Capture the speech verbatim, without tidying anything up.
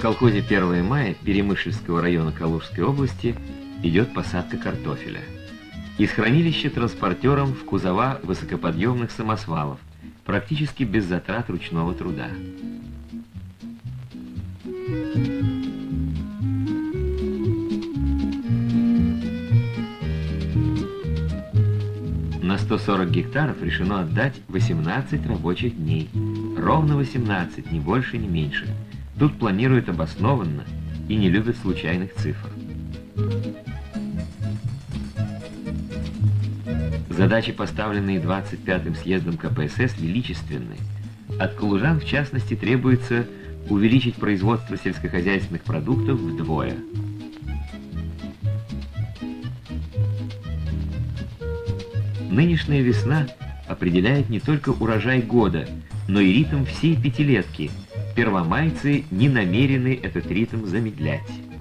колхозе первое мая Перемышльского района Калужской области идет посадка картофеля. Из хранилища транспортером в кузова высокоподъемных самосвалов, практически без затрат ручного труда. На сто сорок гектаров решено отдать восемнадцать рабочих дней. Ровно восемнадцать, ни больше, ни меньше. Тут планируют обоснованно и не любят случайных цифр. Задачи, поставленные двадцать пятым съездом ка пэ эс эс, величественны. От калужан, в частности, требуется увеличить производство сельскохозяйственных продуктов вдвое. Нынешняя весна определяет не только урожай года, но и ритм всей пятилетки. Первомайцы не намерены этот ритм замедлять.